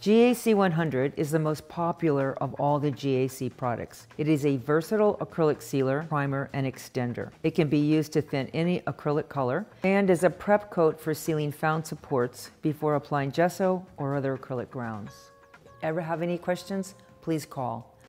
GAC100 is the most popular of all the GAC products. It is a versatile acrylic sealer, primer, and extender. It can be used to thin any acrylic color and is a prep coat for sealing found supports before applying gesso or other acrylic grounds. Ever have any questions? Please call